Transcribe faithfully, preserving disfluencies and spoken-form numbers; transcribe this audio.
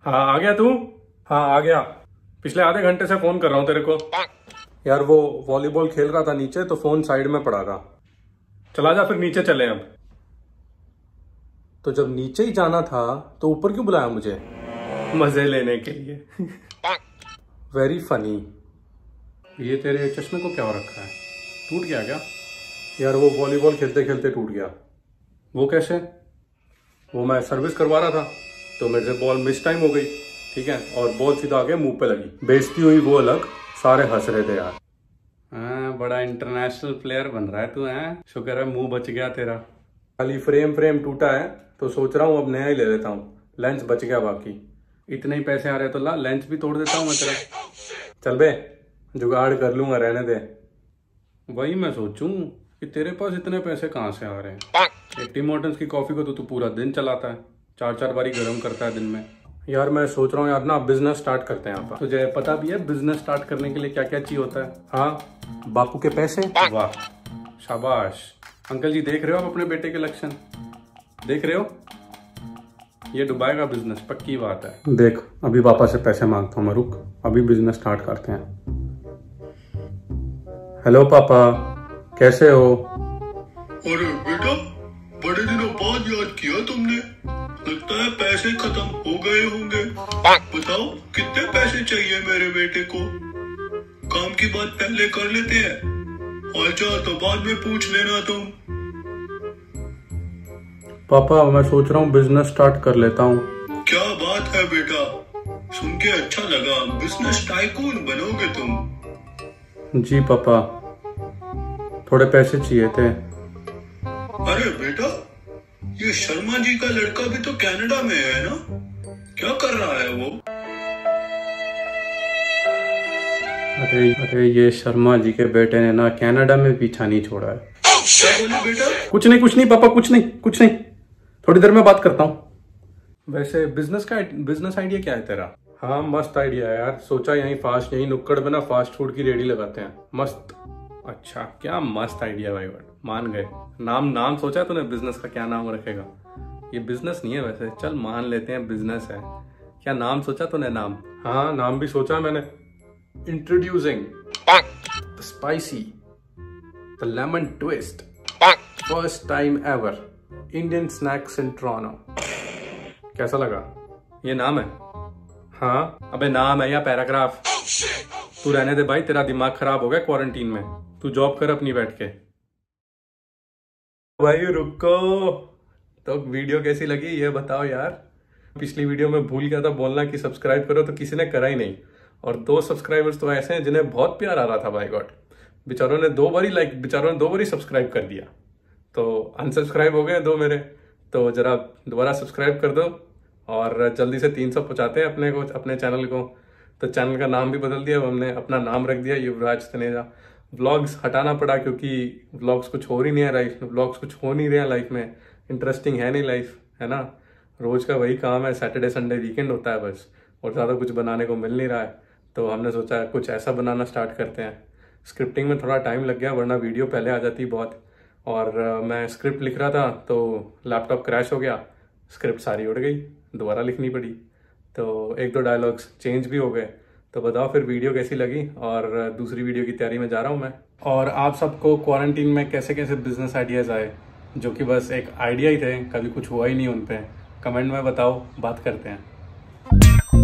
हाँ आ गया तू? हाँ आ गया। पिछले आधे घंटे से फोन कर रहा हूँ तेरे को यार। वो वॉलीबॉल खेल रहा था नीचे तो फोन साइड में पड़ा था। चला जा फिर नीचे चले अब। तो जब नीचे ही जाना था तो ऊपर क्यों बुलाया मुझे? मजे लेने के लिए। Very funny. ये तेरे चश्मे को क्या हो रखा है? टूट गया क्या? यार वो वॉलीबॉल खेलते खेलते टूट गया। वो कैसे? वो मैं सर्विस करवा रहा था तो मेरे से बॉल मिस टाइम हो गई, ठीक है, और बॉल सीधा आके मुंह पे लगी। बेइज्जती हुई वो अलग, सारे हंस रहे थे यार। हाँ, बड़ा इंटरनेशनल प्लेयर बन रहा है तू। है शुक्र है मुंह बच गया तेरा। खाली फ्रेम फ्रेम टूटा है तो सोच रहा हूँ अब नया ही ले लेता हूँ। लेंस बच गया, बाकी इतने ही पैसे आ रहे तो ला लेंस भी तोड़ देता हूँ मैं तेरा। चल बे, जुगाड़ कर लूंगा, रहने दे। वही मैं सोचूं कि तेरे पास इतने पैसे कहाँ से आ रहे हैं। एक टिम हॉर्टन्स की कॉफी को तो तू पूरा दिन चलाता है, चार चार बारी गर्म करता है दिन में। यार मैं सोच रहा हूँ यार ना बिजनेस स्टार्ट करते हैं यहाँ पर। तुझे पता भी है बिजनेस स्टार्ट करने के लिए क्या क्या चाहिए होता है? हाँ, बापू के पैसे। वाह शाबाश। अंकल जी देख रहे हो आप अपने बेटे के लक्षण? देख रहे हो? ये दुबई का बिजनेस पक्की बात है। देख अभी पापा से पैसे मांगता हूँ मैं, रुक अभी बिजनेस स्टार्ट करते हैं। हेलो पापा, कैसे हो? अरे बेटा, बड़े दिनों बाद याद किया तुमने। लगता है पैसे खत्म हो गए होंगे। बताओ कितने पैसे चाहिए मेरे बेटे को? काम की बात पहले कर लेते हैं, हालचाल तो बाद में पूछ लेना तुम। पापा मैं सोच रहा हूँ बिजनेस स्टार्ट कर लेता हूँ। क्या बात है बेटा, सुन के अच्छा लगा। बिजनेस टाइकून बनोगे तुम। जी पापा, थोड़े पैसे चाहिए थे। अरे बेटा, ये शर्मा जी का लड़का भी तो कनाडा में है ना? क्या कर रहा है वो? अरे अरे ये शर्मा जी के बेटे ने ना कनाडा में पीछा नहीं छोड़ा है। क्या बोले बेटा? कुछ नहीं कुछ नहीं पापा, कुछ नहीं कुछ नहीं, थोड़ी देर में बात करता हूँ। वैसे बिजनेस का बिजनेस आइडिया क्या है तेरा? हाँ मस्त आइडिया है यार। सोचा यहीं फास्ट यहीं नुक्कड़ में ना फास्ट फूड की रेडी लगाते हैं। मस्त। अच्छा क्या मस्त आइडिया भाई, बट मान गए। नाम नाम सोचा तूने बिजनेस का? क्या नाम रखेगा? ये बिजनेस नहीं है वैसे, चल मान लेते हैं बिजनेस है। क्या नाम सोचा तूने? नाम? हाँ नाम भी सोचा मैंने। Introducing spicy the lemon twist, first time ever Indian snacks in Toronto. कैसा लगा? ये नाम है? हाँ अबे नाम है या पैराग्राफ? तू रहने दे भाई, तेरा दिमाग खराब हो गया क्वारंटीन में। तू जॉब कर अपनी बैठ के। भाई रुको, तो वीडियो कैसी लगी ये बताओ यार। पिछली वीडियो में भूल गया था बोलना कि सब्सक्राइब करो, तो किसी ने करा ही नहीं। और दो सब्सक्राइबर्स तो ऐसे हैं जिन्हें बहुत प्यार आ रहा था भाई गॉड। बेचारों ने दो बारी लाइक बेचारों ने दो बारी सब्सक्राइब कर दिया, तो अनसब्सक्राइब हो गए दो मेरे। तो जरा दोबारा सब्सक्राइब कर दो और जल्दी से तीन सौ पहुंचाते हैं अपने को, अपने चैनल को। तो चैनल का नाम भी बदल दिया हमने, अपना नाम रख दिया युवराज तनेजा। व्लॉग्स हटाना पड़ा क्योंकि व्लॉग्स कुछ हो ही नहीं है लाइफ में, व्लॉग्स कुछ हो नहीं रहे हैं लाइफ में, इंटरेस्टिंग है नहीं लाइफ, है ना। रोज का वही काम है, सैटरडे संडे वीकेंड होता है बस, और ज़्यादा कुछ बनाने को मिल नहीं रहा है। तो हमने सोचा कुछ ऐसा बनाना स्टार्ट करते हैं। स्क्रिप्टिंग में थोड़ा टाइम लग गया, वरना वीडियो पहले आ जाती बहुत। और मैं स्क्रिप्ट लिख रहा था तो लैपटॉप क्रैश हो गया, स्क्रिप्ट सारी उड़ गई, दोबारा लिखनी पड़ी। तो एक दो डायलॉग्स चेंज भी हो गए। तो बताओ फिर वीडियो कैसी लगी, और दूसरी वीडियो की तैयारी में जा रहा हूँ मैं। और आप सबको क्वारंटीन में कैसे कैसे बिजनेस आइडियाज़ आए, जो कि बस एक आइडिया ही थे, कभी कुछ हुआ ही नहीं उन पे, कमेंट में बताओ, बात करते हैं।